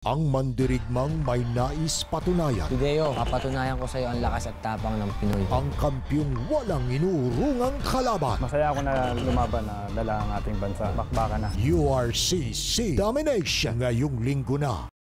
Ang mandirigmang may nais patunayan. Hideo, papatunayan ko sa iyo ang lakas at tapang ng Pinoy. Ang kampyong walang inuurungang kalaban. Masaya ako na lumaban na dala ang ating bansa. Bakbakan na. URCC Domination ngayong linggo na.